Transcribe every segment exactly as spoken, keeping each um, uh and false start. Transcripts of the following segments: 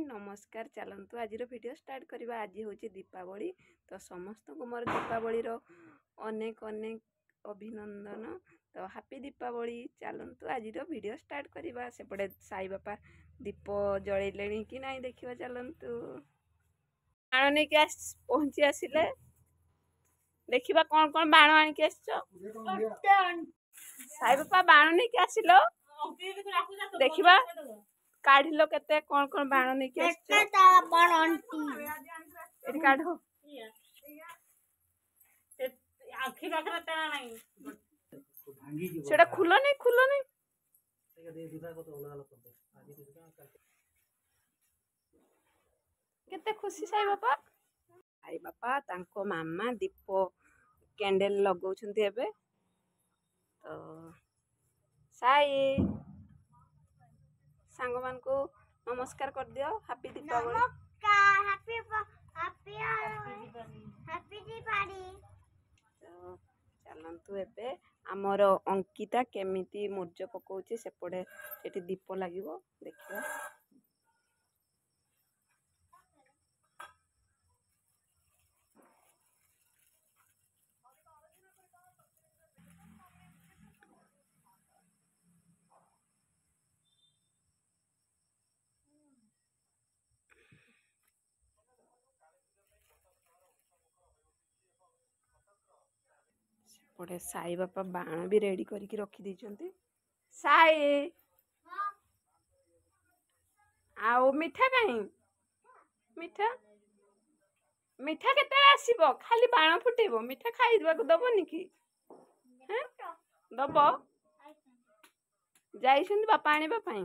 नमस्कार। चलतु आज वीडियो स्टार्ट करवा। आज हूँ दीपावली तो समस्त को मोर दीपावली अनेक अनेक अभिनंदन। तो हैप्पी दीपावली। चलतु आज वीडियो स्टार्ट करवा। सेपटे साई बापा दीप जलैले कि नहीं देखा। चलतु बाण नहीं कि पहुँची आसिले देखा कौन कौन बाण आणिक आस। साई बापा बाण नहीं कि आसिल देखा काढ़ केते कौन कौन बाण नहीं कि काढ़ सेटा खुल नहीं खुल नहीं केते खुशी साई बापा। साई बापा तांको मामा दीप कैंडल लगौछन्ती एबे। तो साई सांग मान को नमस्कार कर दियो। हैप्पी दीपावली। नमस्कार। Happy happy happy Deepavali. तो चलंतु एबे आमर अंकिता केमिति मुर्ज पकाउछि सेपटे सेठी दीप लागिवो देखियो। पड़े साई बापा बाण भी रेडी करके रखी दीचंती। साई आओ मिठा कहीं मिठा मिठा केते आसीबो। खाली बाण फुटेबो मिठा खाइबा को दबोनी कि हैं दबो जाइछंती बापा आनिबा पई।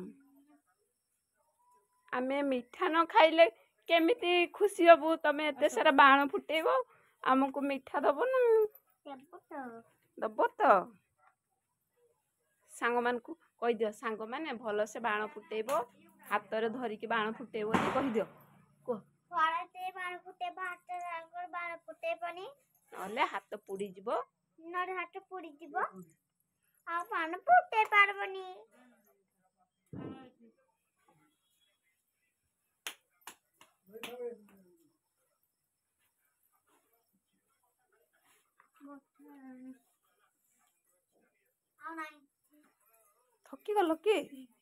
आमे मिठा न खाइले केमिति खुशी हबु। तमे एते सारा बाण फुटेबो हमको मिठा दबो ना दबो। तो सांग मान को कहि दियो। सांग माने भलो से बाण फुटेबो हाथ रे धरिके बाण फुटेबो कहि दियो। को फळते बाण फुटेबो हाथ रे बाण फुटेबनी नले हाथ पुडी जिवो। नरे हाथ पुडी जिवो आ बाण फुटे पारबनी। थकी गलो कि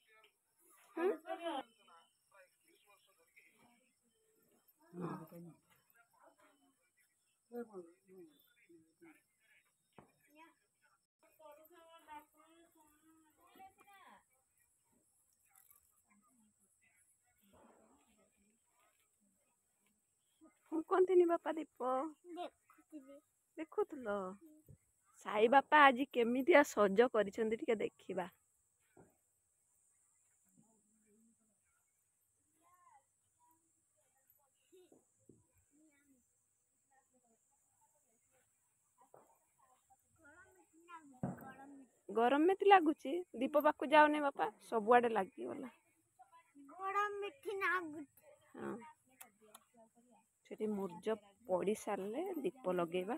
फुंकंती बापा दीप देखुथलो। साई बापा आज केमितिया सज करिसंती टिके देखिबा। गरम में लगुची दीप पाकु जाओने बापा सब आड़े लगी गला। गरम मिठी नागुची। हां सेठी मुर्ज पड़ी सारले दीप लगेबा।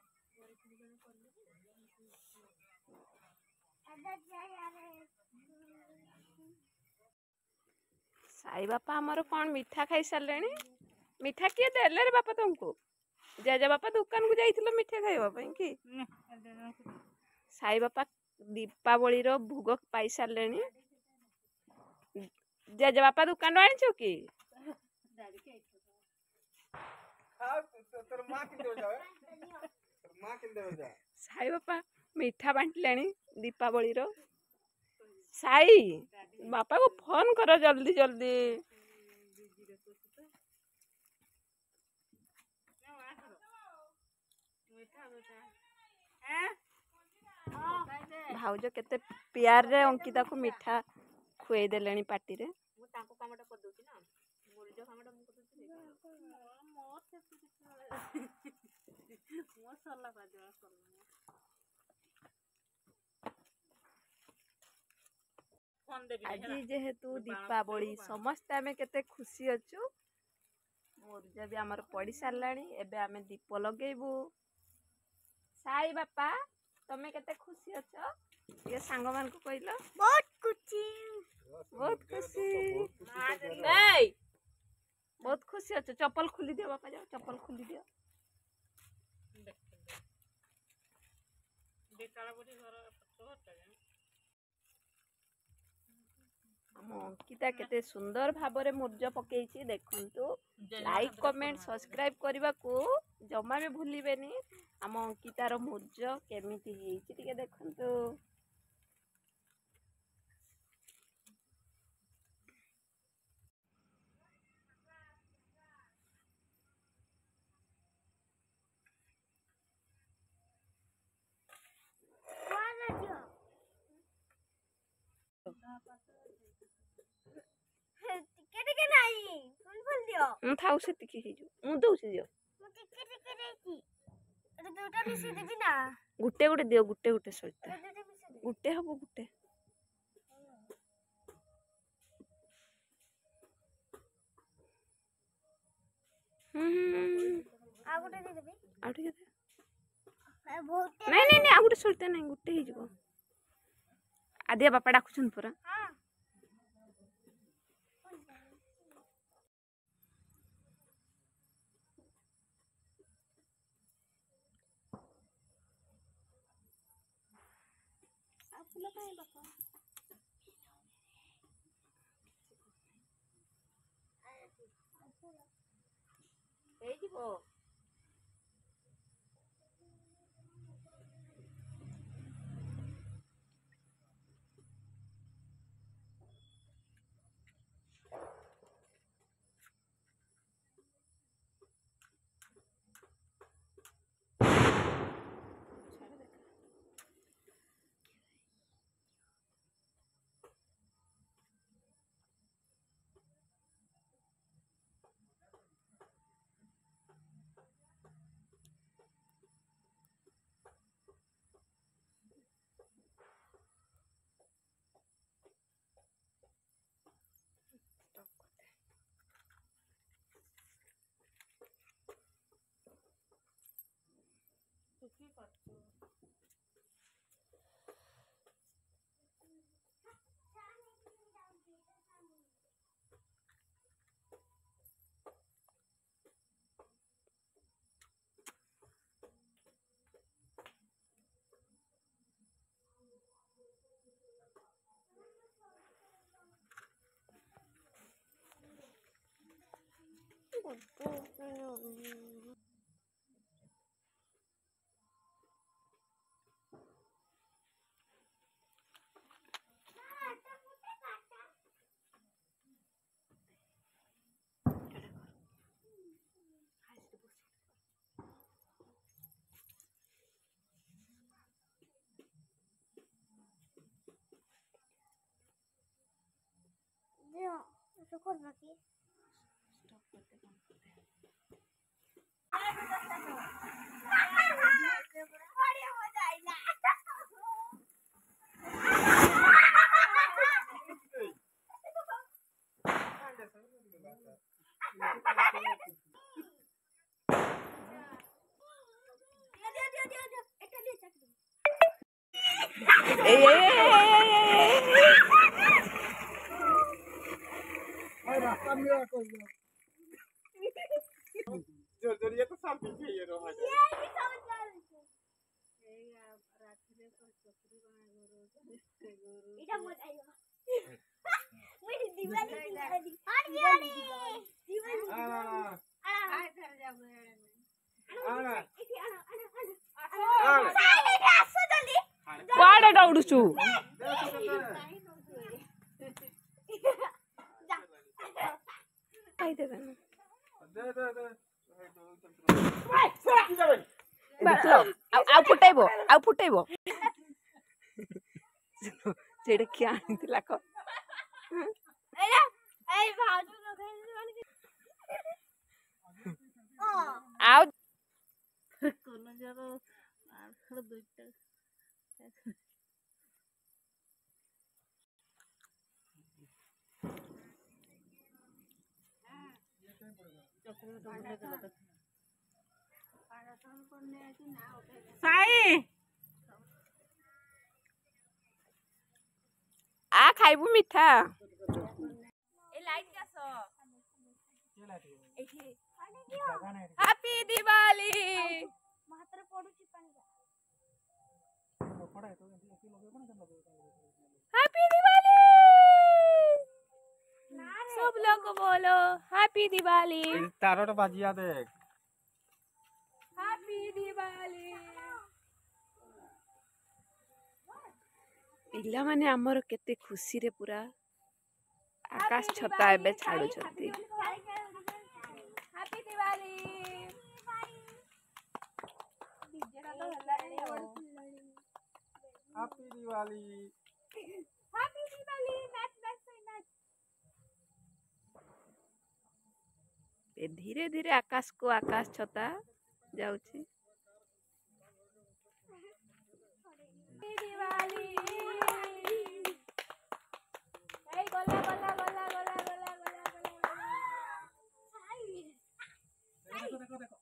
साई बापा हमर कौन मिठा खाई सारलेनी। मिठा किए देले रे बापा तुमको। जेजे बापा दुकान को जाइथिलो मिठा खाइबा पई कि साई बापा दीपावली रो भोग पाई सारलेनी। जेजे बापा दुकान आनिछो कि साई बापा मिठा बांटलेनी दीपावली रो। साई बापा को फोन करो जल्दी जल्दी। भाउज केते प्यार रे अंकिता को मिठा खुए देलेनी पार्टी रे। मु ताको कामटा कर दोती ना मुर्जो कामटा मु कर दोती मोर से मोर सरला कर दे सरला। आज जेहेतु दीपावली समस्त आमे केते खुशी अछु। मुर्जा भी हमर पड़ी सारलानी एबे आमे दीप लगेबू। साई बापा तमे केते खुशी अछो ये सांग मान को कहलो। बहुत खुशी बहुत खुशी। बहुत खुशी अच्छे चप्पल खोली दियो बापा जाओ चप्पल खोली दियो आम अंकिता केते सुंदर भाबरे मुर्ज पकेइछि देखंतु लाइक कमेंट सब्सक्राइब करने को जमा भी भूलिबेनी आम अंकितार मुर्ज केमिति हेइछि टिके देखंतु ଟିକେ ଟିକେ ନାହିଁ ଫୁଲ ଫୁଲ ଦିଅ ମୁଁ ଥାଉ ସେତିକି ହେଇଯିବ ମୁଁ ଦଉଛି ଦିଅ ମୁଁ ଟିକେ ଟିକେ ଦେଇଛି ଏଟା ଦୁଇଟା ମିଶେଇ ଦେବି ନା गुटे गुटे दियो गुटे गुटे सहित ଏଟା ଦୁଇଟା ମିଶେଇ ଦେବି गुटे हबो गुटे हम्म आ गोटे दे देबी आ ठीक है आ बहुत नहीं नहीं नहीं आ गुटे सहित नहीं गुटे ही जीवो आदिया बापा डाकुछन पूरा हां आ फुल काई बापा हे जीवो दियो ऐसे कर बाकी स्टॉप करते बंद करते बढ़िया मजा आइला ए ए Ay, रास्ता मेरा कर दो जोर जोर ये तो सब पीछे ये रहा है ये भी समझ आ रही है ए यार रात में पर चोकरी बना गुरु इटा मत आइयो मुझे दिवाली दिवाली और दिवाली दिवाली हां आ घर जाओ आना इथे आना आना आना साइड में आसो जल्दी कुआडे दौड़ुछु खाई देबे ना दे दे दे आ आ फुटाइबो आ फुटाइबो सेडे क्या आनितिला क एला ए भाजू लगे ओ आ कोनो जरो आखर दुइटा साई आ खाइबु मिठा ए लाइट का सो हैप्पी दिवाली ମାତ୍ର ପଡୁଛି ପାଣି हैप्पी दिवाली सब लोग बोलो हैप्पी दिवाली तारोटा बाजिया देख हैप्पी दिवाली पिला माने हमर केते खुशी रे पूरा आकाश छता एबे छाडु छथि happy Diwali happy Diwali happy Diwali नाच नाच नाच ए धीरे धीरे आकाश को आकाश छता जाउछि हैप्पी दिवाली ए गला गला गला गला गला गला देखो देखो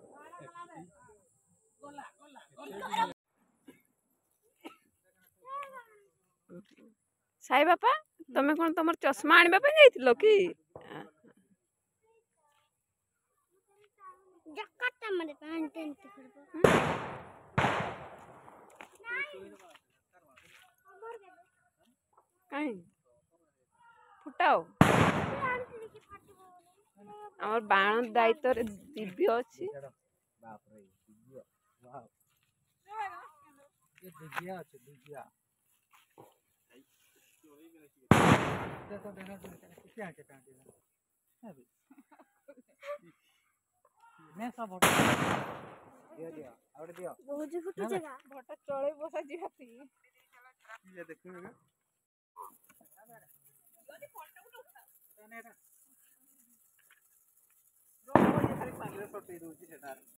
साई बापा तमे कोन तमर चश्मा आनिबा पे जाइतिलो की जक्काटा मरे पैंट टेंट करबो काई फुटाओ हमर बाण दायित्व रे दिव्य अछि बाप रे दिव्य वाह ये दिव्या আছে दिव्या देखो देखो क्या क्या क्या है अभी मैं सब फोटो दिया दिया और दिया बहुत जी फुटू जगह भटा चळे बसा जिहाती ये देखो